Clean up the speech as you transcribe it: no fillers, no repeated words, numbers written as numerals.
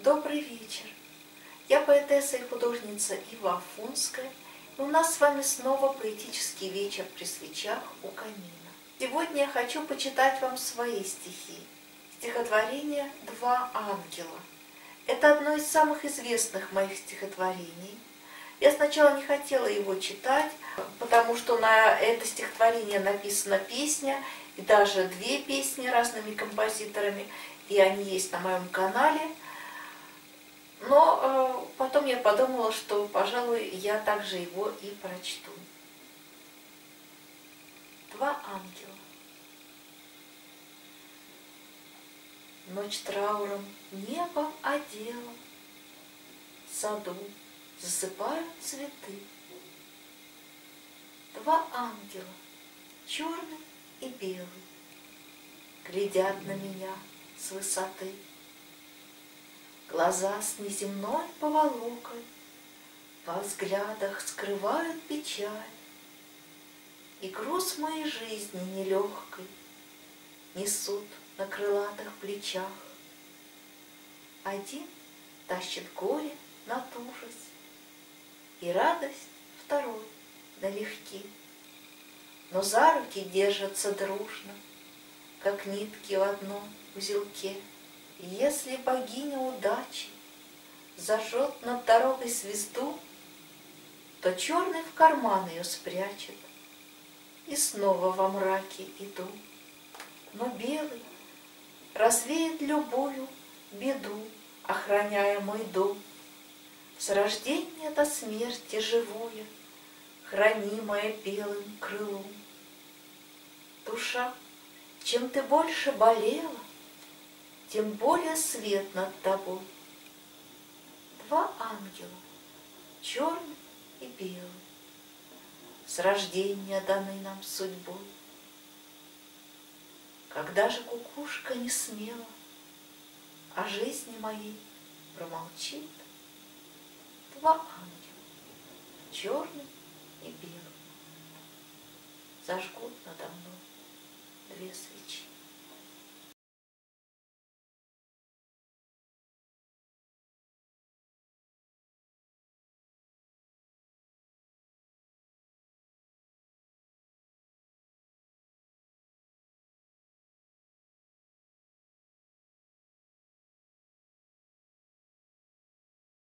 Добрый вечер. Я поэтесса и художница Ива Афонская, и у нас с вами снова поэтический вечер при свечах у камина. Сегодня я хочу почитать вам свои стихи. Стихотворение «Два ангела». Это одно из самых известных моих стихотворений. Я сначала не хотела его читать, потому что на это стихотворение написана песня, и даже две песни разными композиторами, и они есть на моем канале. Но потом я подумала, что, пожалуй, я также его и прочту. Два ангела. Ночь трауром небом одела, в саду засыпают цветы. Два ангела, черный и белый, глядят на меня с высоты. Глаза с неземной поволокой во взглядах скрывают печаль, и груз моей жизни нелегкой несут на крылатых плечах. Один тащит горе натужась, и радость второй налегке, но за руки держатся дружно, как нитки в одном узелке. И если богиня удачи зажжет над дорогой звезду, то черный в карман ее спрячет, и снова во мраке иду. Но белый развеет любую беду, охраняя мой дом. С рождения до смерти живое, хранимая белым крылом. Душа, чем ты больше болела, тем более свет над тобой. Два ангела, черный и белый, с рождения даны нам судьбой. Когда же кукушка не смела о жизни моей промолчит, два ангела, черный и белый, зажгут надо мной две свечи.